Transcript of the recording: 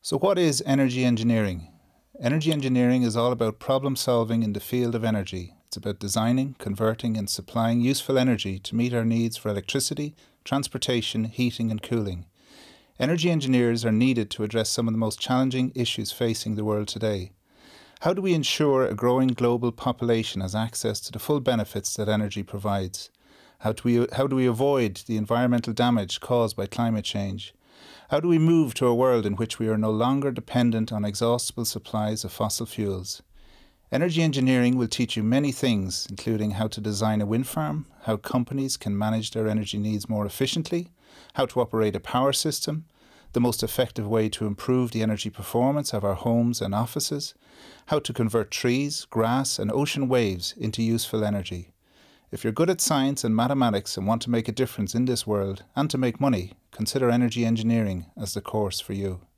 So what is energy engineering? Energy engineering is all about problem solving in the field of energy. It's about designing, converting and supplying useful energy to meet our needs for electricity, transportation, heating and cooling. Energy engineers are needed to address some of the most challenging issues facing the world today. How do we ensure a growing global population has access to the full benefits that energy provides? How do we avoid the environmental damage caused by climate change? How do we move to a world in which we are no longer dependent on exhaustible supplies of fossil fuels? Energy engineering will teach you many things, including how to design a wind farm, how companies can manage their energy needs more efficiently, how to operate a power system, the most effective way to improve the energy performance of our homes and offices, how to convert trees, grass and ocean waves into useful energy. If you're good at science and mathematics and want to make a difference in this world and to make money, consider energy engineering as the course for you.